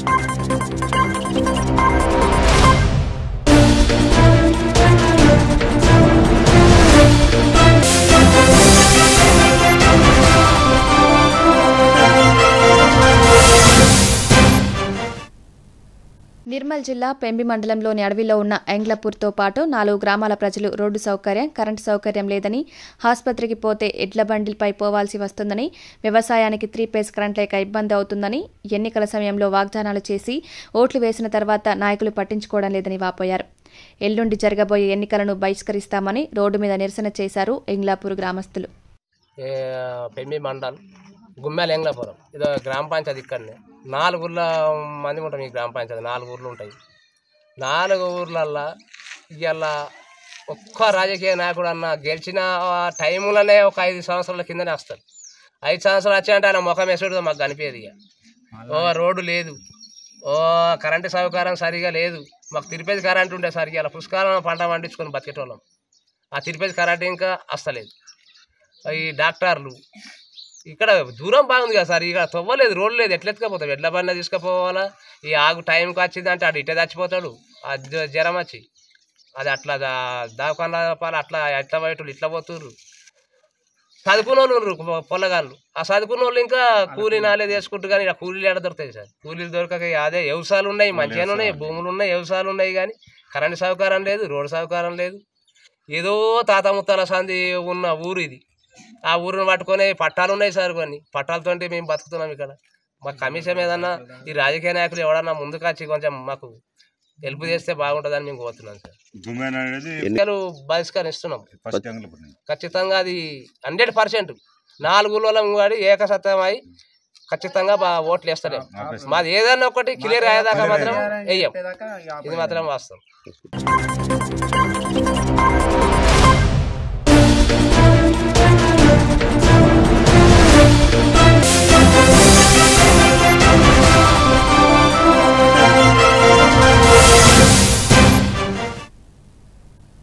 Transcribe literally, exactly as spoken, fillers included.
నిర్మల్ జిల్లా పెంబి మండలంలోని అడవిలో ఉన్న ఎంగ్లపూర్తో పాటు నాలుగు గ్రామాల ప్రజలు రోడ్డు సౌకర్యం, కరెంటు సౌకర్యం లేదని, ఆసుపత్రికి పోతే ఎడ్ల బండిపై పోవాల్సి వస్తుందని, వ్యవసాయానికి త్రీ పేస్ కరెంట్ లేక ఇబ్బంది అవుతుందని, ఎన్నికల సమయంలో వాగ్దానాలు చేసి ఓట్లు వేసిన తర్వాత నాయకులు పట్టించుకోవడం లేదని వాపోయారు. ఎల్లుండి జరగబోయే ఎన్నికలను బహిష్కరిస్తామని రోడ్డు మీద నిరసన చేశారు ఎంగ్లాపూర్ గ్రామస్తులు. పెంబి మండల్ గుమ్మెల ఎంగ్లాపురం ఇదో గ్రామ పంచాయతీ ఇక్కడనే నాలుగు ఊర్ల మంది ఉంటాం. ఈ గ్రామ పంచాయతీ నాలుగు ఊర్లు ఉంటాయి. నాలుగు ఊర్లల్లో ఇవాళ ఒక్క రాజకీయ నాయకుడు అన్న గెలిచిన టైంలోనే ఒక ఐదు సంవత్సరాల కిందనే వస్తారు. ఐదు సంవత్సరాలు వచ్చాయంటే ఆయన ముఖం వేసుడు మాకు కనిపించేది. ఇక ఓ రోడ్డు లేదు, ఓ కరెంటు సౌకర్యం సరిగా లేదు. మాకు తిరుపతి కరెంటు ఉండే సరిగా ఇలా పుష్కరం పంట పండించుకొని బతికేటోళ్ళం. ఆ తిరుపతి కరెంటు ఇంకా వస్తలేదు. ఈ డాక్టర్లు ఇక్కడ దూరం బాగుంది కదా సార్, ఇక తవ్వలేదు, రోడ్లు లేదు, ఎట్లెత్తుకపోతాం, ఎడ్ల బండి తీసుకుపోవాలా. ఈ ఆగు టైంకి వచ్చిందంటే అటు ఇటే చచ్చిపోతాడు, అది జ్వరం వచ్చి అది అట్లా దావకాల పాలు అట్లా ఎట్లా బయటలు ఇట్లా పోతుర్రు. చదువుకున్న వాళ్ళు పొలగాళ్ళు, ఆ చదువుకున్న వాళ్ళు ఇంకా కూలీ నాలేదు వేసుకుంటారు. కానీ ఇలా కూలీలు ఎడ దొరుకుతాయి సార్, కూలీలు దొరకక అదే వ్యవసాయాలు ఉన్నాయి, మంచిగానే ఉన్నాయి, భూములు ఉన్నాయి, వ్యవసాయాలు ఉన్నాయి. కానీ కరెంటు సౌకర్యం లేదు, రోడ్డు సౌకర్యం లేదు. ఏదో తాత ముత్తాల సంది ఉన్న ఊరు ఇది. ఆ ఊరిని పట్టుకొని పట్టాలు ఉన్నాయి సార్, కొన్ని పట్టాలతో మేము బతుకుతున్నాం. ఇక్కడ మాకు కమిషన్ ఏదన్నా ఈ రాజకీయ నాయకులు ఎవడన్నా ముందుకు వచ్చి కొంచెం మాకు హెల్ప్ చేస్తే బాగుంటుందని మేము కోరుతున్నాం సార్. ఎన్నికలు బహిష్కరిస్తున్నాం ఖచ్చితంగా. అది హండ్రెడ్ పర్సెంట్ నాలుగులో వాడి ఏకసత్యమై ఖచ్చితంగా ఓట్లు వేస్తాడే. మాది ఏదన్నా ఒకటి క్లియర్ అయ్యేదాకా మాత్రం వెయ్యం, ఇది మాత్రం వాస్తవం.